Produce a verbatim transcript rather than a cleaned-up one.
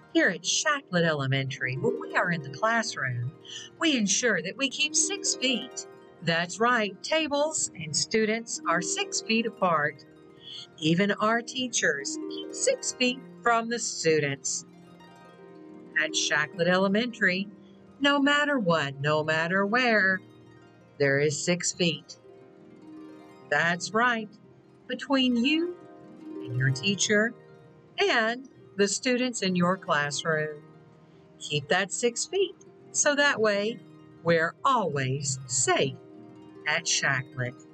Here at Shacklet Elementary, when we are in the classroom, we ensure that we keep six feet. That's right, tables and students are six feet apart. Even our teachers keep six feet from the students. At Shacklet Elementary, no matter what, no matter where, there is six feet. That's right, between you and your teacher and the students in your classroom. Keep that six feet so that way we're always safe at Shacklet.